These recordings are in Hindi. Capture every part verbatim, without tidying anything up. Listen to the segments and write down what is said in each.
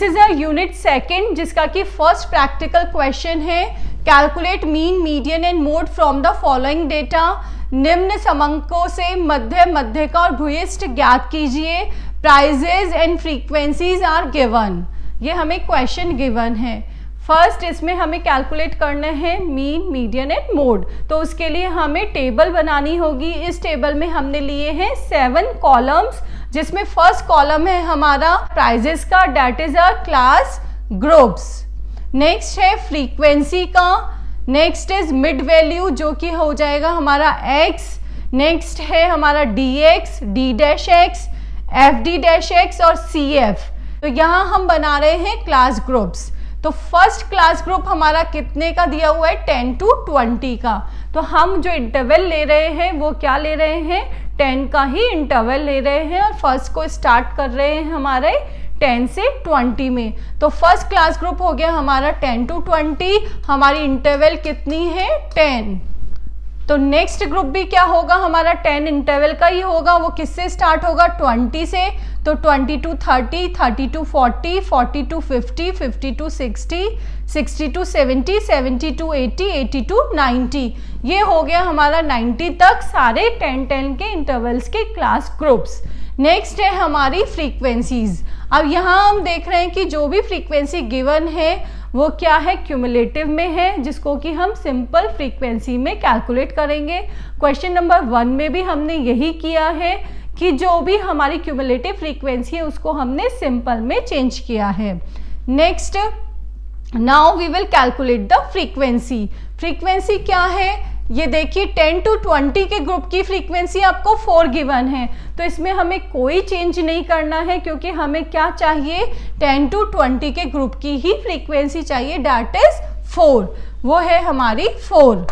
This is a unit second जिसका कि फर्स्ट प्रैक्टिकल क्वेश्चन है। Calculate mean, median and mode from the following data. निम्न समंकों से मध्य, मध्यका और भूयिष्ठ ज्ञात कीजिए। Prices and frequencies are given. ये हमें क्वेश्चन गिवन है। फर्स्ट इसमें हमें कैलकुलेट करना है मीन, मीडियन एंड मोड। तो उसके लिए हमें टेबल बनानी होगी। इस टेबल में हमने लिए हैं सेवन कॉलम्स, जिसमें फर्स्ट कॉलम है हमारा प्राइजेस का, that is a class groups. Next है फ्रीक्वेंसी का, नेक्स्ट इज मिड वैल्यू जो कि हो जाएगा हमारा x। नेक्स्ट है हमारा dx, d dash x, fd dash x और cf। तो यहाँ हम बना रहे हैं क्लास ग्रुप्स। तो फर्स्ट क्लास ग्रुप हमारा कितने का दिया हुआ है, टेन टू ट्वेंटी का। तो हम जो इंटरवल ले रहे हैं वो क्या ले रहे हैं, टेन का ही इंटरवल ले रहे हैं और फर्स्ट को स्टार्ट कर रहे हैं हमारे टेन से ट्वेंटी में। तो फर्स्ट क्लास ग्रुप हो गया हमारा टेन टू ट्वेंटी, हमारी इंटरवल कितनी है, टेन। तो नेक्स्ट ग्रुप भी क्या होगा हमारा, टेन इंटरवल का ही होगा। वो किससे स्टार्ट होगा, ट्वेंटी से। तो twenty to thirty, thirty to forty, forty to fifty, fifty to sixty, sixty to seventy, seventy to eighty, eighty to ninety. ये हो गया हमारा नाइंटी तक सारे टेन टेन के इंटरवल्स के क्लास ग्रुप्स। नेक्स्ट है हमारी फ्रीक्वेंसीज। अब यहाँ हम देख रहे हैं कि जो भी फ्रीक्वेंसी गिवन है वो क्या है, क्यूमुलेटिव में है, जिसको कि हम सिंपल फ्रीक्वेंसी में कैलकुलेट करेंगे। क्वेश्चन नंबर वन में भी हमने यही किया है कि जो भी हमारी क्यूमुलेटिव फ्रीक्वेंसी है उसको हमने सिंपल में चेंज किया है। Next, now we will calculate the frequency. Frequency क्या है, ये देखिए टेन टू ट्वेंटी के ग्रुप की फ्रीक्वेंसी आपको फोर गिवन है। तो इसमें हमें कोई चेंज नहीं करना है क्योंकि हमें क्या चाहिए, टेन टू ट्वेंटी के ग्रुप की ही फ्रीक्वेंसी चाहिए, दैट इज फोर। वो है हमारी फोर।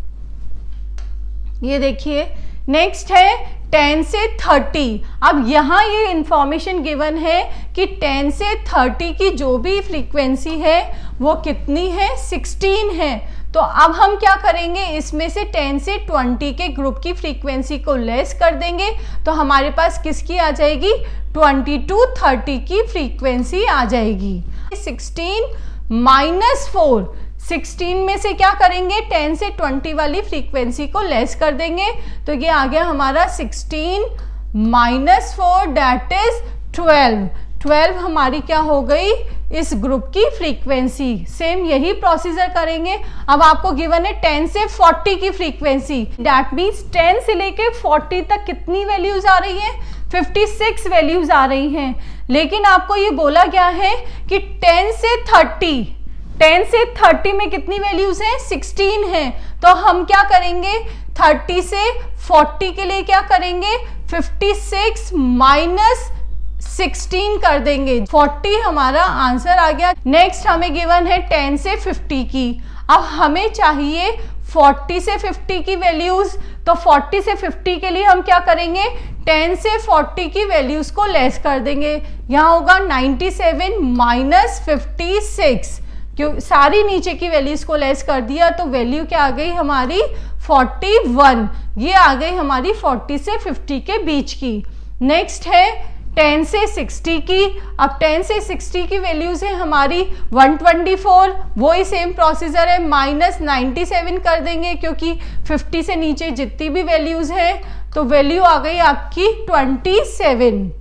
ये देखिए नेक्स्ट है टेन से थर्टी। अब यहाँ ये इंफॉर्मेशन गिवन है कि टेन से थर्टी की जो भी फ्रीक्वेंसी है वो कितनी है, सिक्सटीन है। तो अब हम क्या करेंगे, इसमें से टेन से ट्वेंटी के ग्रुप की फ्रीक्वेंसी को लेस कर देंगे तो हमारे पास किसकी आ जाएगी, ट्वेंटी टू थर्टी की फ्रीक्वेंसी आ जाएगी। सिक्सटीन माइनस फोर, सिक्सटीन में से क्या करेंगे, टेन से ट्वेंटी वाली फ्रीक्वेंसी को लेस कर देंगे। तो ये आ गया हमारा sixteen minus four, that is twelve. Twelve हमारी क्या हो गई, इस ग्रुप की फ्रीक्वेंसी। सेम यही प्रोसीजर करेंगे। अब आपको गिवन है टेन से फोर्टी की फ्रीक्वेंसी, दैट मीन्स टेन से लेके फोर्टी तक कितनी वैल्यूज आ रही है, फिफ्टी सिक्स वैल्यूज आ रही हैं। लेकिन आपको ये बोला गया है कि टेन से थर्टी, टेन से थर्टी में कितनी वैल्यूज हैं, सिक्सटीन है। तो हम क्या करेंगे, थर्टी से फोर्टी के लिए क्या करेंगे, फिफ्टी सिक्स माइनस सिक्सटीन कर देंगे, फोर्टी हमारा आंसर आ गया। नेक्स्ट हमें गिवन है टेन से फिफ्टी की। अब हमें चाहिए फोर्टी से फिफ्टी की वैल्यूज। तो फोर्टी से फिफ्टी के लिए हम क्या करेंगे, टेन से फोर्टी की वैल्यूज को लेस कर देंगे। यहाँ होगा ninety seven minus fifty six, क्यों सारी नीचे की वैल्यूज को लेस कर दिया तो वैल्यू क्या आ गई हमारी, फोर्टी वन। ये आ गई हमारी फोर्टी से फिफ्टी के बीच की। नेक्स्ट है टेन से सिक्सटी की। अब टेन से सिक्सटी की वैल्यूज है हमारी वन ट्वेंटी फोर, वही सेम प्रोसीजर है, माइनस नाइंटी सेवन कर देंगे क्योंकि फिफ्टी से नीचे जितनी भी वैल्यूज है तो वैल्यू आ गई आपकी ट्वेंटी सेवन।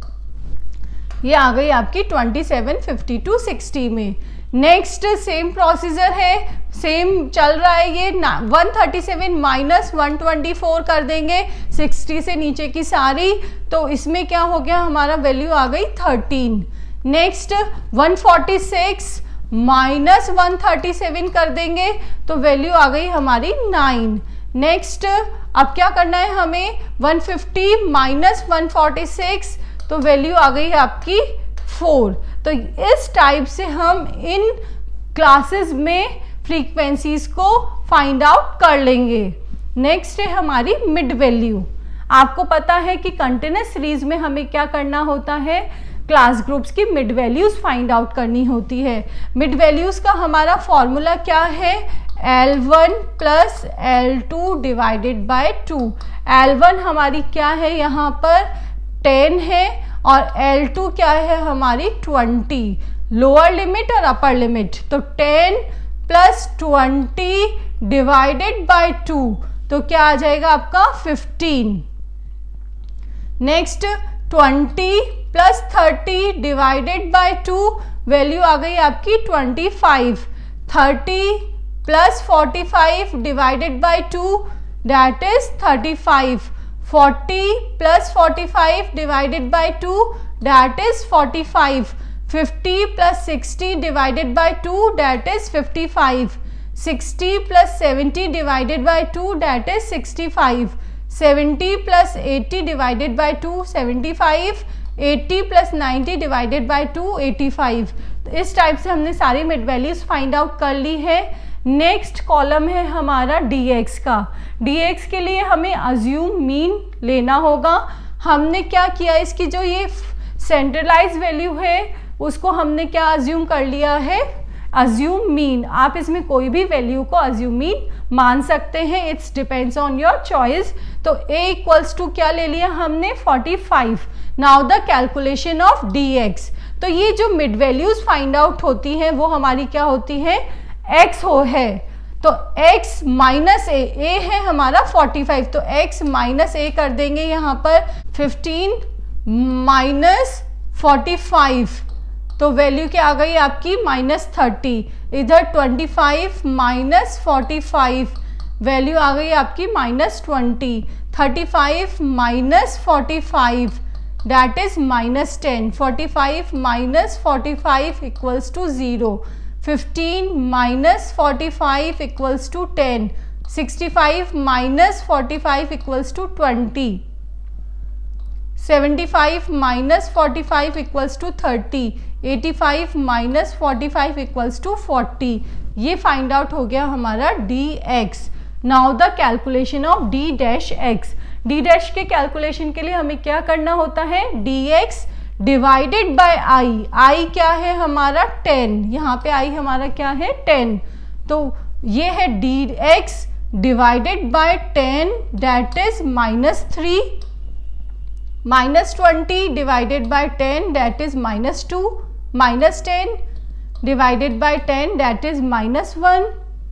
ये आ गई आपकी twenty seven fifty to sixty में। नेक्स्ट सेम प्रोसीजर है, सेम चल रहा है। ये one thirty seven minus one twenty four कर देंगे सिक्सटी से नीचे की सारी, तो इसमें क्या हो गया हमारा, वैल्यू आ गई thirteen. Next one forty six minus one thirty seven कर देंगे तो वैल्यू आ गई हमारी नाइन। नेक्स्ट अब क्या करना है हमें, one fifty minus one forty six तो वैल्यू आ गई आपकी फोर। तो इस टाइप से हम इन क्लासेस में फ्रीक्वेंसीज को फाइंड आउट कर लेंगे। नेक्स्ट है हमारी मिड वैल्यू। आपको पता है कि कंटिन्यूस सीरीज में हमें क्या करना होता है, क्लास ग्रुप्स की मिड वैल्यूज फाइंड आउट करनी होती है। मिड वैल्यूज का हमारा फॉर्मूला क्या है, L one plus L two divided by two. L one हमारी क्या है यहाँ पर टेन है और एल टू क्या है हमारी ट्वेंटी। लोअर लिमिट और अपर लिमिट, तो ten plus twenty divided by two, तो क्या आ जाएगा आपका fifteen. Next twenty plus thirty divided by two, value आ गई आपकी twenty five. Thirty plus forty five divided by two, that is thirty five. Forty plus forty five divided by two, that is forty five. Fifty plus sixty divided by two, that is fifty five. Sixty plus seventy divided by two, that is sixty five. Seventy plus eighty divided by two, seventy five. Eighty plus ninety divided by two, eighty five. तो इस टाइप से हमने सारी मिड वैल्यूज फाइंड आउट कर ली है। नेक्स्ट कॉलम है हमारा dx का। dx के लिए हमें अज्यूम मीन लेना होगा। हमने क्या किया, इसकी जो ये सेंट्रलाइज वैल्यू है उसको हमने क्या अज्यूम कर लिया है, अज्यूम मीन। आप इसमें कोई भी वैल्यू को अज्यूम मीन मान सकते हैं, it's depends on your choice. तो a इक्वल्स टू क्या ले लिया हमने, forty five. Now the calculation of dx। तो ये जो मिड वैल्यूज फाइंड आउट होती हैं वो हमारी क्या होती है, x हो है, तो x माइनस ए, a है हमारा फोर्टी फाइव, तो x माइनस ए कर देंगे यहाँ पर। फिफ्टीन माइनस फोर्टी फाइव, तो वैल्यू क्या आ गई आपकी माइनस थर्टी। इधर twenty five minus forty five, value आ गई आपकी minus twenty. Thirty five minus forty five, that is minus ten. Forty five minus forty five equals to zero. Fifteen minus forty five equals to ten. Sixty five minus forty five equals to twenty. Seventy five minus forty five equals to thirty. Eighty five minus forty five equals to forty. ये फाइंड आउट हो गया हमारा dx। Now the calculation of d dash x। d dash के कैलकुलेशन के लिए हमें क्या करना होता है, dx divided by i। i क्या है हमारा टेन, यहाँ पे i हमारा क्या है टेन, तो ये है dx divided by ten, that is minus three. Minus twenty divided by ten, that is minus two. Minus ten divided by ten, that is minus one.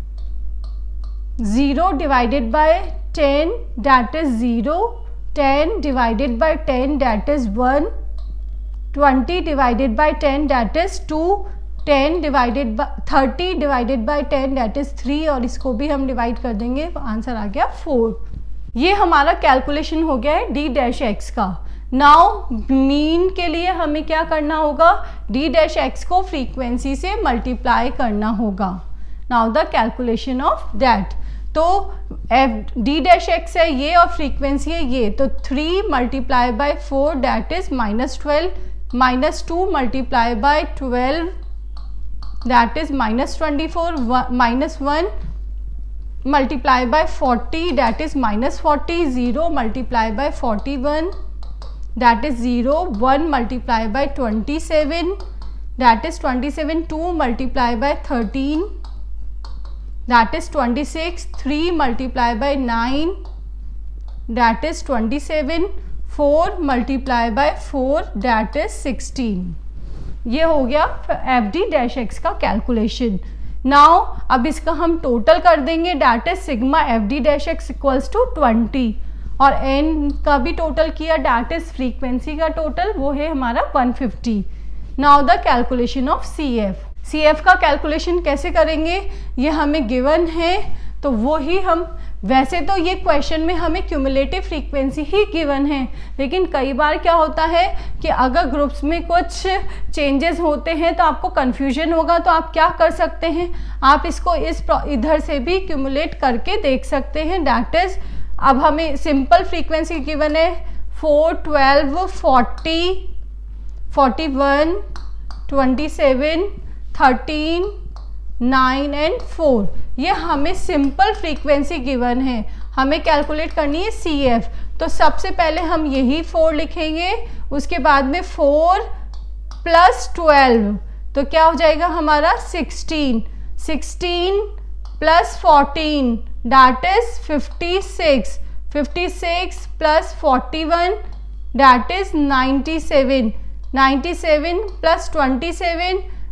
Zero divided by ten, that is zero. Ten divided by ten, that is one. Twenty divided by ten, that is two. Ten divided by thirty divided by ten, that is three, और इसको भी हम डिवाइड कर देंगे, आंसर आ गया फोर। ये हमारा कैलकुलेशन हो गया है d डैश एक्स का। नाउ मीन के लिए हमें क्या करना होगा, d डैश एक्स को फ्रीक्वेंसी से मल्टीप्लाई करना होगा। Now the calculation of that, तो एफ d डैश एक्स है ये और फ्रीक्वेंसी है ये, तो three multiply by four, that is minus twelve. Minus two multiply by twelve, that is minus twenty four. Minus one multiply by forty, that is minus forty. Zero multiply by forty-one, that is zero. One multiply by twenty-seven, that is twenty-seven. Two multiply by thirteen, that is twenty-six. Three multiply by nine, that is twenty-seven. Four multiply by four, that is sixteen. ये हो गया एफ डी डैश एक्स का कैलकुलेशन। नाउ अब इसका हम टोटल कर देंगे, that is sigma F D dash X equals to twenty, और एन का भी टोटल किया, डैट इज फ्रीक्वेंसी का टोटल, वो है हमारा one fifty. Now the calculation of C F. C F का कैलकुलेशन कैसे करेंगे, ये हमें गिवन है, तो वो ही हम, वैसे तो ये क्वेश्चन में हमें क्यूमुलेटिव फ्रीक्वेंसी ही गिवन है, लेकिन कई बार क्या होता है कि अगर ग्रुप्स में कुछ चेंजेस होते हैं तो आपको कंफ्यूजन होगा, तो आप क्या कर सकते हैं, आप इसको इस इधर से भी क्यूमुलेट करके देख सकते हैं। दैट इज, अब हमें सिंपल फ्रीक्वेंसी गिवन है four, twelve, forty, forty one, twenty seven, thirteen, nine and four, ये हमें सिंपल फ्रीक्वेंसी गिवन है, हमें कैलकुलेट करनी है सी एफ। तो सबसे पहले हम यही फोर लिखेंगे, उसके बाद में फोर प्लस ट्वेल्व, तो क्या हो जाएगा हमारा sixteen. Sixteen plus fourteen, that is fifty six. Fifty six plus forty one, that is ninety seven. Ninety seven plus twenty seven,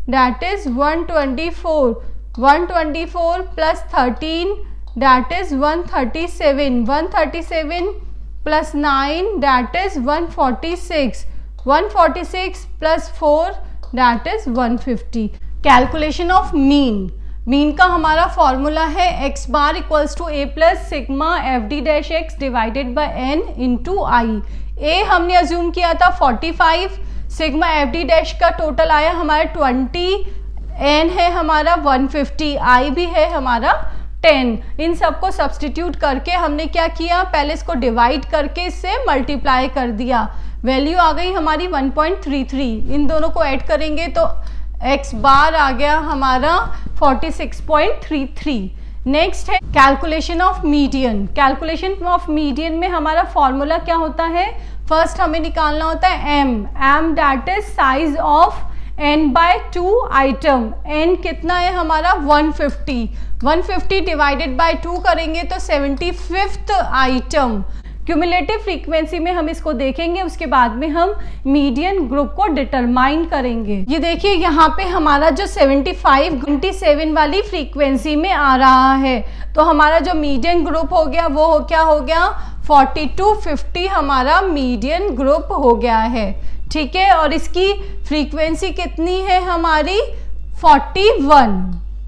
that is one twenty-four. one twenty-four plus thirteen, that is one thirty-seven. one thirty-seven plus nine, that is one forty-six. one forty-six plus four, that is one fifty. Calculation of mean. Mean का हमारा फॉर्मूला है X bar equals to A plus sigma F D dash X divided by N into I. A हमने अज्यूम किया था पैंतालीस, सिग्मा एफ डी डैश का टोटल आया हमारा बीस, एन है हमारा एक सौ पचास, आई भी है हमारा दस. इन सबको सब्सटीट्यूट करके हमने क्या किया, पहले इसको डिवाइड करके इससे मल्टीप्लाई कर दिया. वैल्यू आ गई हमारी वन पॉइंट थ्री थ्री. इन दोनों को ऐड करेंगे तो एक्स बार आ गया हमारा छियालीस पॉइंट थ्री थ्री. नेक्स्ट है calculation of median. Calculation of median में हमारा फॉर्मूला क्या होता है, फर्स्ट हमें निकालना होता है M. M that is size of N by two item. एन कितना है हमारा one fifty. One fifty divided by two करेंगे तो seventy fifth item. Cumulative frequency में हम इसको देखेंगे, उसके बाद में हम मीडियन ग्रुप को डिटरमाइन करेंगे. ये देखिए यहाँ पे हमारा जो सेवेंटी फाइव ट्वेंटी सेवन वाली फ्रीक्वेंसी में आ रहा है, तो हमारा जो मीडियन ग्रुप हो गया वो हो क्या हो गया फोर्टी टू फिफ्टी हमारा मीडियन ग्रुप हो गया है. ठीक है, और इसकी फ्रीक्वेंसी कितनी है हमारी फोर्टी वन.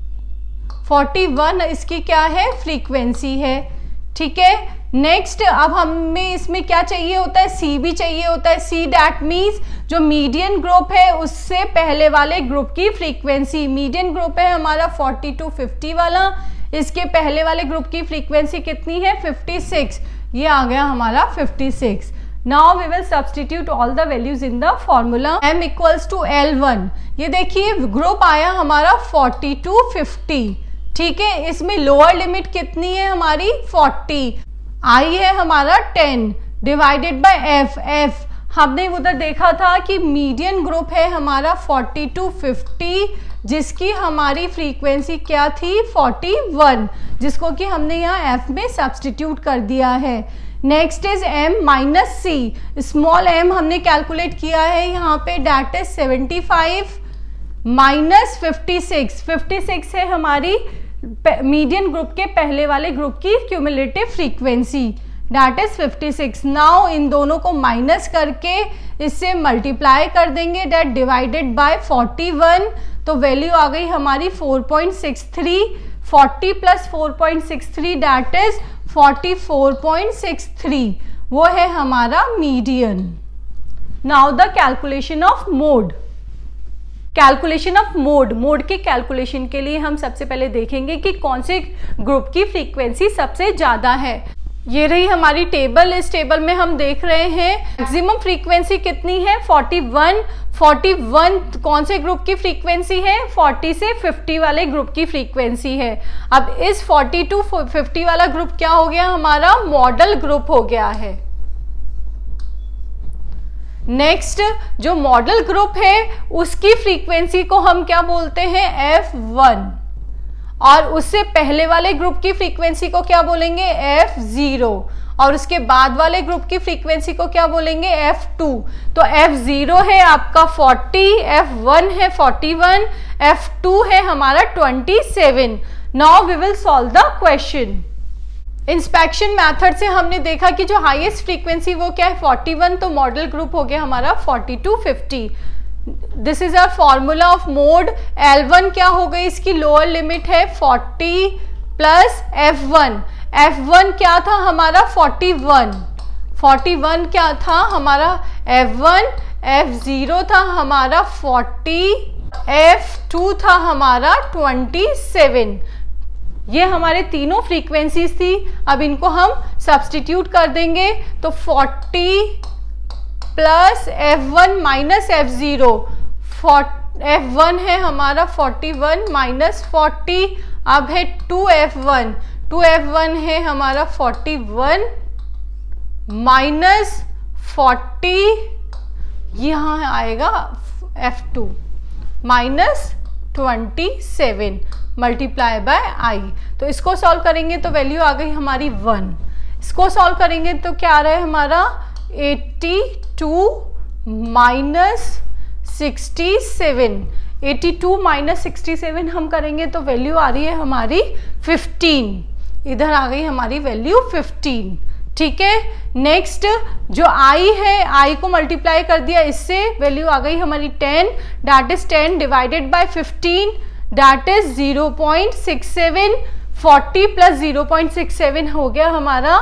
फोर्टी वन इसकी क्या है फ्रीक्वेंसी है. ठीक है, नेक्स्ट अब हमें इसमें क्या चाहिए होता है, सी भी चाहिए होता है. सी डैट मीन्स जो मीडियन ग्रुप है उससे पहले वाले ग्रुप की फ्रीक्वेंसी. मीडियन ग्रुप है हमारा फोर्टी टू फिफ्टी वाला, इसके पहले वाले ग्रुप की फ्रीक्वेंसी कितनी है फिफ्टी सिक्स. ये आ गया हमारा fifty six. Now we will substitute all the values in the formula. m equals to L one. ये देखिए ग्रुप आया हमारा फोर्टी टू फिफ्टी. ठीक है, इसमें लोअर लिमिट कितनी है हमारी फोर्टी. आई है हमारा ten divided by F. F हमने उधर देखा था कि मीडियन ग्रुप है हमारा फोर्टी टू फिफ्टी, जिसकी हमारी फ्रीक्वेंसी क्या थी फोर्टी वन, जिसको कि हमने यहाँ एफ में सब्सटीट्यूट कर दिया है. Next is m minus C. Small m हमने कैलकुलेट किया है यहाँ पे, that is seventy five minus fifty six. Fifty six है हमारी मीडियन ग्रुप के पहले वाले ग्रुप की cumulative frequency, that is fifty six. Now इन दोनों को माइनस करके इससे मल्टीप्लाई कर देंगे, that divided by forty one, तो वैल्यू आ गई हमारी four point six three. Forty plus four point six three that is forty four point six three. वो है हमारा median. Now the calculation of mode. Calculation of mode. Mode के कैलकुलेशन के लिए हम सबसे पहले देखेंगे कि कौन से ग्रुप की फ्रीक्वेंसी सबसे ज़्यादा है. ये रही हमारी टेबल. इस टेबल में हम देख रहे हैं मैक्सिमम फ्रीक्वेंसी कितनी है फोर्टी वन. फोर्टी वन कौन से ग्रुप की फ्रीक्वेंसी है, फोर्टी से फिफ्टी वाले ग्रुप की फ्रीक्वेंसी है. अब इस फोर्टी टू फिफ्टी वाला ग्रुप क्या हो गया हमारा मॉडल ग्रुप हो गया है. नेक्स्ट जो मॉडल ग्रुप है उसकी फ्रीक्वेंसी को हम क्या बोलते हैं एफ वन, और उससे पहले वाले ग्रुप की फ्रीक्वेंसी को क्या बोलेंगे एफ ज़ीरो, और उसके बाद वाले ग्रुप की फ्रीक्वेंसी को क्या बोलेंगे एफ टू. तो एफ ज़ीरो है आपका फोर्टी, एफ वन है फोर्टी वन, एफ टू है हमारा twenty seven. Now we will solve the question. Inspection method से हमने देखा कि जो हाईएस्ट फ्रीक्वेंसी वो क्या है फोर्टी वन, तो मॉडल ग्रुप हो गया हमारा forty to fifty. This is our formula of mode. L one क्या हो गई, इसकी लोअर लिमिट है forty plus F one. F one क्या था हमारा फोर्टी वन. फोर्टी वन क्या था हमारा एफ वन. एफ ज़ीरो था हमारा फोर्टी, एफ टू था हमारा ट्वेंटी सेवन. ये हमारे तीनों फ्रीक्वेंसीज थी. अब इनको हम सब्सटीट्यूट कर देंगे तो forty plus F one minus F zero. F one है हमारा फोर्टी वन माइनस फोर्टी. अब है two F one. Two F one है हमारा फोर्टी वन माइनस फोर्टी, यहाँ आएगा F two minus twenty seven multiply by I. तो इसको सॉल्व करेंगे तो वैल्यू आ गई हमारी वन. इसको सॉल्व करेंगे तो क्या आ रहा है हमारा eighty two minus sixty seven. Eighty two minus sixty seven हम करेंगे तो वैल्यू आ रही है हमारी फिफ्टीन, इधर आ गई हमारी वैल्यू फिफ्टीन। ठीक है, नेक्स्ट जो i है, i को मल्टीप्लाई कर दिया इससे, वैल्यू आ गई हमारी ten, that is ten divided by fifteen, that is zero point six seven, forty plus zero point six seven हो गया हमारा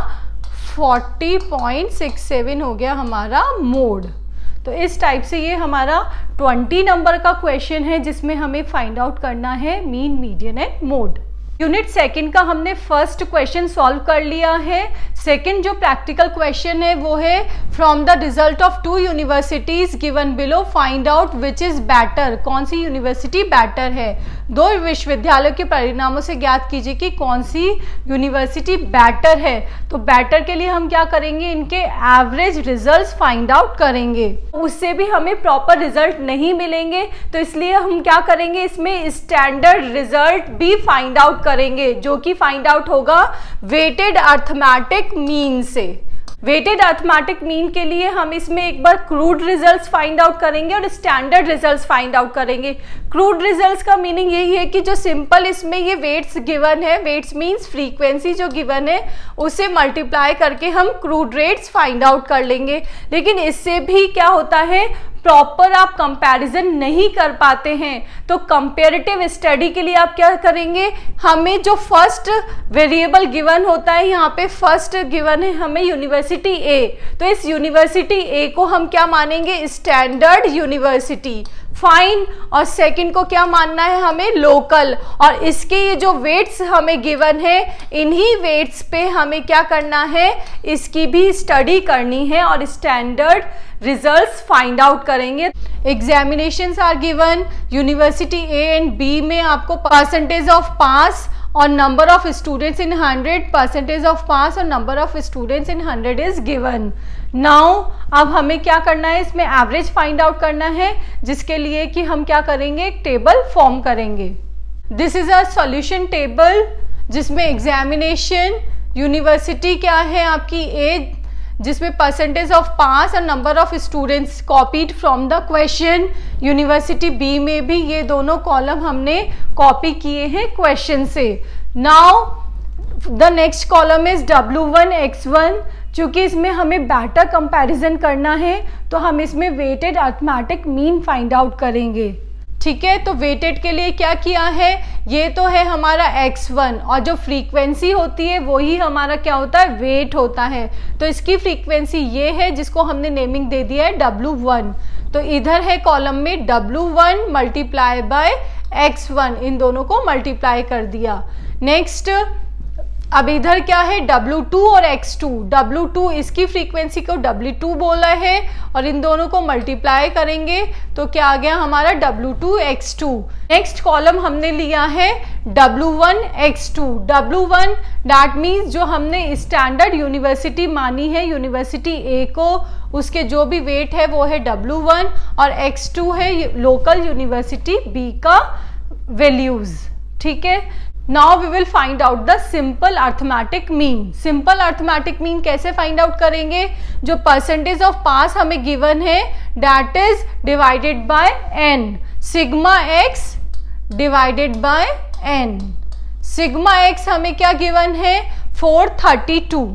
फोर्टी पॉइंट सिक्स सेवन हो गया हमारा मोड। तो इस टाइप से ये हमारा ट्वेंटी नंबर का क्वेश्चन है जिसमें हमें फाइंड आउट करना है mean, median and mode. Unit second का हमने फर्स्ट क्वेश्चन सॉल्व कर लिया है। सेकंड जो प्रैक्टिकल क्वेश्चन है वो है from the result of two universities given below find out which is better, कौन सी यूनिवर्सिटी बेटर है। दो विश्वविद्यालयों के परिणामों से ज्ञात कीजिए कि कौन सी यूनिवर्सिटी बेटर है। तो बेटर के लिए हम क्या करेंगे, इनके एवरेज रिजल्ट्स फाइंड आउट करेंगे, उससे भी हमें प्रॉपर रिजल्ट नहीं मिलेंगे, तो इसलिए हम क्या करेंगे, इसमें स्टैंडर्ड रिजल्ट भी फाइंड आउट करेंगे, जो कि फाइंड आउट होगा वेटेड अर्थमेटिक मीन से। वेटेड अर्थमेटिक मीन के लिए हम इसमें एक बार क्रूड रिजल्ट्स फाइंड आउट करेंगे और स्टैंडर्ड रिजल्ट्स फाइंड आउट करेंगे। क्रूड रिजल्ट्स का मीनिंग यही है कि जो सिंपल इसमें ये वेट्स गिवन है, वेट्स मीन्स फ्रीक्वेंसी जो गिवन है, उसे मल्टीप्लाई करके हम क्रूड रेट्स फाइंड आउट कर लेंगे। लेकिन इससे भी क्या होता है, प्रॉपर आप कंपैरिजन नहीं कर पाते हैं, तो कंपैरेटिव स्टडी के लिए आप क्या करेंगे, हमें जो फर्स्ट वेरिएबल गिवन होता है, यहाँ पे फर्स्ट गिवन है हमें यूनिवर्सिटी ए, तो इस यूनिवर्सिटी ए को हम क्या मानेंगे, स्टैंडर्ड यूनिवर्सिटी, फाइन। और सेकंड को क्या मानना है हमें, लोकल। और इसके ये जो वेट्स हमें गिवन है, इन्हीं वेट्स पे हमें क्या करना है, इसकी भी स्टडी करनी है और स्टैंडर्ड रिजल्ट्स फाइंड आउट करेंगे। Examinations are given, university A and B में आपको परसेंटेज ऑफ पास और number of students in hundred, percentage of pass और number of students in hundred is given. Now अब हमें क्या करना है, इसमें एवरेज फाइंड आउट करना है, जिसके लिए कि हम क्या करेंगे, एक टेबल फॉर्म करेंगे। This is a solution table जिसमें एग्जामिनेशन, यूनिवर्सिटी क्या है आपकी ए, जिसमें परसेंटेज ऑफ पास और number of students copied from the question. University B में भी ये दोनों कॉलम हमने कॉपी किए हैं क्वेश्चन से। Now the next column is W one X one, चूंकि इसमें हमें बेटर कंपैरिजन करना है तो हम इसमें weighted arithmetic mean find out करेंगे। ठीक है, तो वेटेड के लिए क्या किया है, ये तो है हमारा एक्स वन और जो फ्रीक्वेंसी होती है वही हमारा क्या होता है, वेट होता है। तो इसकी फ्रीक्वेंसी ये है जिसको हमने नेमिंग दे दिया है डब्ल्यू वन। तो इधर है कॉलम में W one multiply by X one, इन दोनों को मल्टीप्लाई कर दिया। नेक्स्ट अब इधर क्या है, डब्ल्यू टू और एक्स टू, डब्ल्यू टू इसकी फ्रीक्वेंसी को डब्ल्यू टू बोला है और इन दोनों को मल्टीप्लाई करेंगे तो क्या आ गया हमारा W two X two. Next column हमने लिया है W one X two, W one that means जो हमने स्टैंडर्ड यूनिवर्सिटी मानी है यूनिवर्सिटी ए को, उसके जो भी वेट है वो है डब्ल्यू वन और एक्स टू है लोकल यूनिवर्सिटी बी का वैल्यूज। ठीक है, now we will find out the simple arithmetic mean. Simple arithmetic mean कैसे फाइंड आउट करेंगे, जो परसेंटेज ऑफ पास हमें गिवन है that is divided by N, sigma X divided by N. Sigma X हमें क्या गिवन है, four thirty two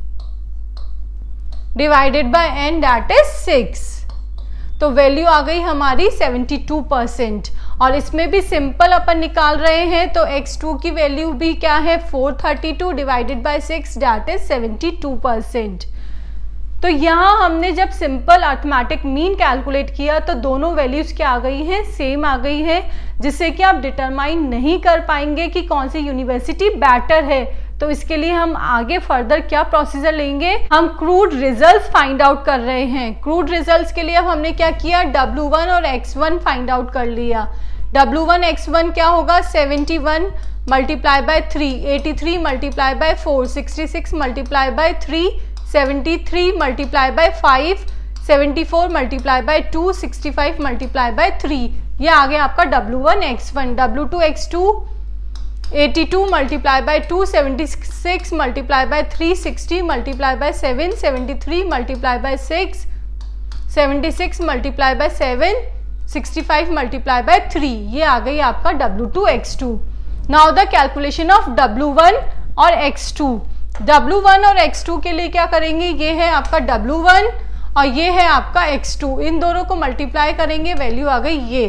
divided by N that is six, तो वैल्यू आ गई हमारी सेवेंटी टू परसेंट। और इसमें भी सिंपल अपन निकाल रहे हैं तो एक्स टू की वैल्यू भी क्या है, four thirty two divided by six that is seventy two percent. तो यहाँ हमने जब सिंपल अर्थमेटिक मीन कैलकुलेट किया तो दोनों वैल्यूज क्या आ गई हैं, सेम आ गई है, जिससे कि आप डिटरमाइन नहीं कर पाएंगे कि कौन सी यूनिवर्सिटी बेटर है। तो इसके लिए हम आगे फर्दर क्या प्रोसीजर लेंगे, हम क्रूड रिजल्ट्स फाइंड आउट कर रहे हैं। क्रूड रिजल्ट्स के लिए अब हमने क्या किया, डब्ल्यू वन और एक्स वन फाइंड आउट कर लिया। डब्ल्यू वन एक्स वन क्या होगा, seventy one multiply by three, eighty three multiply by four, sixty six multiply by three, seventy three multiply by five, seventy four multiply by two, sixty five multiply by three. ये आ गया आपका W one X one. W two X two, eighty two multiply by two, seventy six multiply by three, sixty multiply by seven, seventy three multiply by six, seventy six multiply by seven, sixty five multiply by three, ये आ गई आपका W two X two. Now the calculation of W one और एक्स टू। डब्ल्यू वन और एक्स टू के लिए क्या करेंगे, ये है आपका डब्ल्यू वन और ये है आपका एक्स टू, इन दोनों को मल्टीप्लाई करेंगे, वैल्यू आ गई ये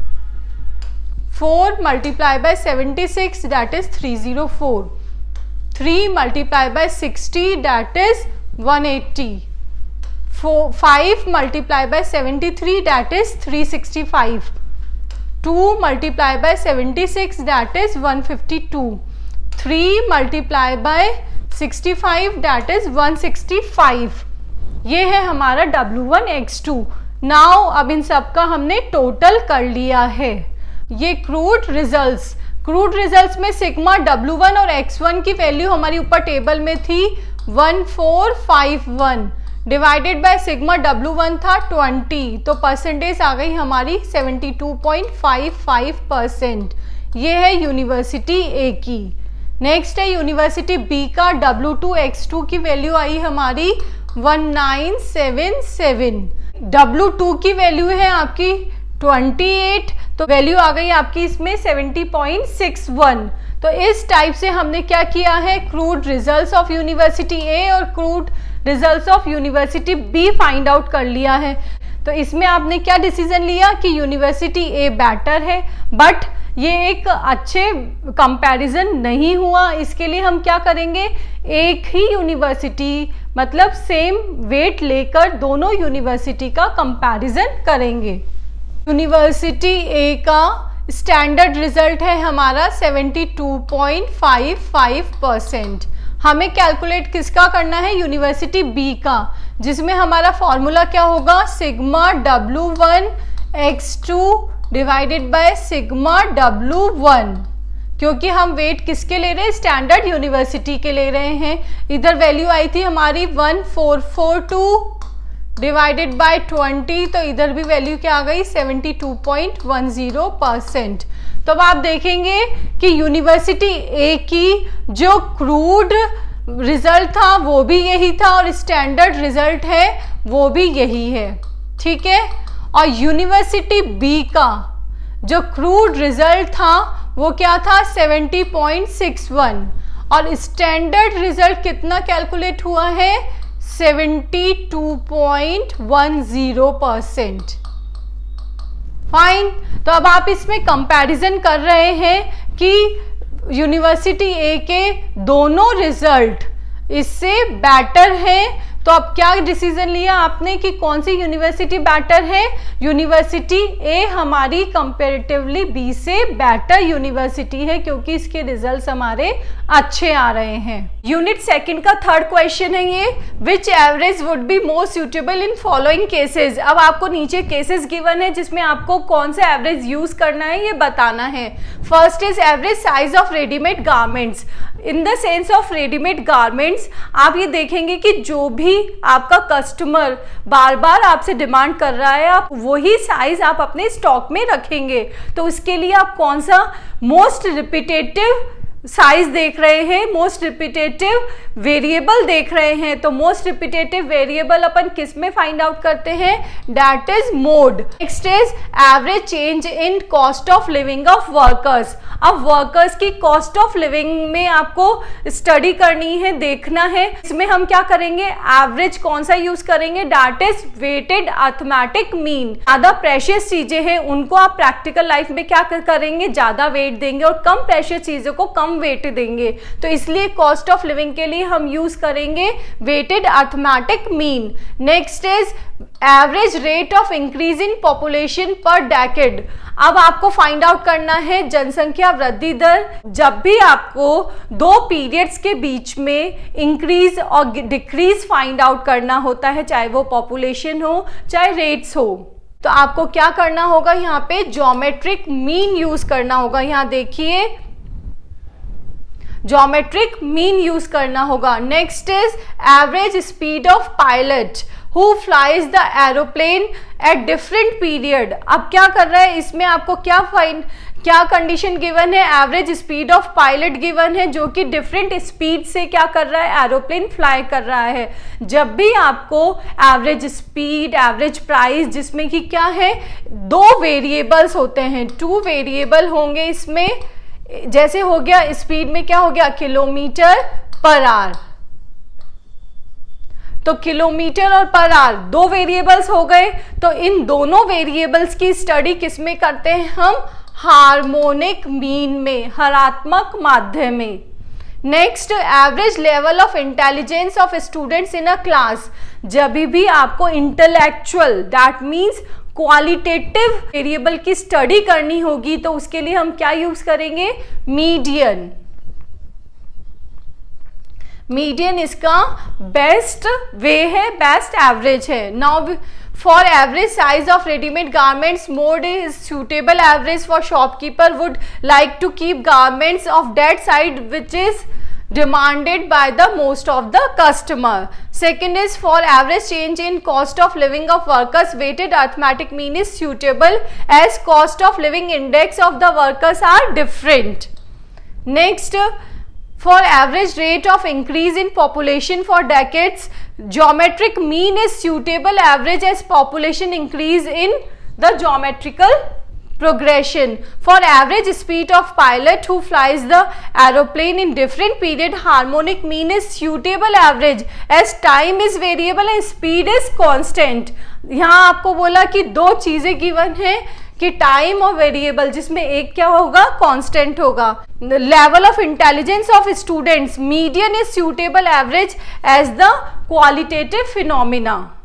four multiply by seventy six that is three zero four, three multiply by sixty that is one eighty, five multiply by seventy three that is three sixty five, two multiply by seventy six that is one fifty two, three multiply by sixty five that is one sixty five. ये है हमारा W one X two. Now अब इन सब का हमने टोटल कर लिया है। ये क्रूड रिजल्ट्स, क्रूड रिजल्ट्स में सिग्मा डब्ल्यू वन और एक्स वन की वैल्यू हमारी ऊपर टेबल में थी one four five one, divided by sigma W one था ट्वेंटी, तो परसेंटेज आ गई हमारी seventy two point five five percent. ये है यूनिवर्सिटी ए की। नेक्स्ट है यूनिवर्सिटी बी का डब्ल्यू टू एक्स टू की वैल्यू आई हमारी one nine seven seven, W two की वैल्यू है आपकी ट्वेंटी एट, तो वैल्यू आ गई आपकी इसमें सेवेंटी पॉइंट सिक्स वन। तो इस टाइप से हमने क्या किया है, crude results of university A और crude results of university B find out कर लिया है। तो इसमें आपने क्या डिसीजन लिया कि यूनिवर्सिटी ए बेटर है, बट ये एक अच्छे कंपैरिजन नहीं हुआ। इसके लिए हम क्या करेंगे, एक ही यूनिवर्सिटी मतलब सेम वेट लेकर दोनों यूनिवर्सिटी का कंपैरिजन करेंगे। यूनिवर्सिटी ए का स्टैंडर्ड रिजल्ट है हमारा seventy two point five five percent. हमें कैलकुलेट किसका करना है, यूनिवर्सिटी बी का, जिसमें हमारा फॉर्मूला क्या होगा, sigma W one X two divided by sigma W one, क्योंकि हम वेट किसके ले रहे हैं, स्टैंडर्ड यूनिवर्सिटी के ले रहे हैं। इधर वैल्यू आई थी हमारी one four four two divided by twenty, तो इधर भी वैल्यू क्या आ गई seventy two point one zero percent. तो अब आप देखेंगे कि यूनिवर्सिटी ए की जो क्रूड रिजल्ट था वो भी यही था और स्टैंडर्ड रिजल्ट है वो भी यही है, ठीक है। और यूनिवर्सिटी बी का जो क्रूड रिजल्ट था वो क्या था सेवेंटी पॉइंट सिक्स वन और स्टैंडर्ड रिजल्ट कितना कैलकुलेट हुआ है seventy two point one zero percent. Fine, तो अब आप इसमें कंपैरिजन कर रहे हैं कि यूनिवर्सिटी ए के दोनों रिजल्ट इससे बेटर हैं, तो अब क्या डिसीजन लिया आपने कि कौन सी यूनिवर्सिटी बेटर है, यूनिवर्सिटी ए हमारी कंपैरेटिवली बी से बेटर यूनिवर्सिटी है क्योंकि इसके रिजल्ट्स हमारे अच्छे आ रहे हैं। यूनिट सेकंड का थर्ड क्वेश्चन है ये, which average would be most suitable in following cases. अब आपको नीचे केसेस गिवन है जिसमें आपको कौन सा एवरेज यूज करना है ये बताना है। First is average size of readymade garments. In the sense of readymade garments आप ये देखेंगे कि जो भी आपका कस्टमर बार बार आपसे डिमांड कर रहा है आप वही साइज आप अपने स्टॉक में रखेंगे, तो उसके लिए आप कौन सा मोस्ट रिपीटेटिव साइज देख रहे हैं, मोस्ट रिपीटेटिव वेरिएबल देख रहे हैं। तो मोस्ट रिपीटेटिव वेरिएबल अपन किस में फाइंड आउट करते हैं, that is mode. Next is average change in cost of living of workers. अब वर्कर्स की कॉस्ट ऑफ लिविंग में आपको स्टडी करनी है, देखना है। इसमें हम क्या करेंगे, एवरेज कौन सा यूज करेंगे, that is weighted arithmetic mean. ज्यादा प्रेशियस चीजें हैं उनको आप प्रैक्टिकल लाइफ में क्या करेंगे, ज्यादा वेट देंगे और कम प्रेशियस चीजों को कम वेट देंगे। तो इसलिए कॉस्ट ऑफ लिविंग के लिए हम यूज करेंगे weighted arithmetic mean. Next is average rate of increase in population per decade. अब आपको फाइंड आउट करना है जनसंख्या वृद्धि दर। जब भी आपको दो पीरियड्स के बीच में इंक्रीज और डिक्रीज फाइंड आउट करना होता है, चाहे वो पॉपुलेशन हो चाहे रेट्स हो, तो आपको क्या करना होगा, यहाँ पे ज्योमेट्रिक मीन यूज करना होगा। यहाँ देखिए ज्योमेट्रिक मीन यूज करना होगा। Next is average speed of pilot who flies the aeroplane at different period. अब क्या कर रहा है, इसमें आपको क्या फाइंड क्या कंडीशन गिवन है, average speed of pilot given है जो कि डिफरेंट स्पीड से क्या कर रहा है, एरोप्लेन फ्लाई कर रहा है। जब भी आपको एवरेज स्पीड, एवरेज प्राइस, जिसमें कि क्या है, दो वेरिएबल्स होते हैं, टू वेरिएबल होंगे इसमें, जैसे हो गया स्पीड में क्या हो गया, किलोमीटर पर आवर, तो किलोमीटर और पर आवर दो वेरिएबल्स हो गए। तो इन दोनों वेरिएबल्स की स्टडी किसमें करते हैं हम, हार्मोनिक मीन में, हरात्मक माध्य में। Next, average level of intelligence of students in a class. जब भी आपको intellectual, that means qualitative variable की स्टडी करनी होगी तो उसके लिए हम क्या यूज करेंगे, मीडियन। मीडियन इसका बेस्ट वे है, बेस्ट एवरेज है। Now for average size of readymade garments, mode is suitable average for shopkeeper would like to keep garments of that side which is demanded by the most of the customer. Second is for average change in cost of living of workers, weighted arithmetic mean is suitable as cost of living index of the workers are different. Next, for average rate of increase in population for decades, geometric mean is suitable average as population increase in the geometrical progression. For average speed of pilot who flies the aeroplane in different period, harmonic mean is suitable average as time is variable and speed is constant. यहाँ आपको बोला कि दो चीजें गिवन है कि टाइम और वेरिएबल, जिसमें एक क्या होगा, कांस्टेंट होगा। Level of intelligence of students, median is suitable average as the qualitative phenomena.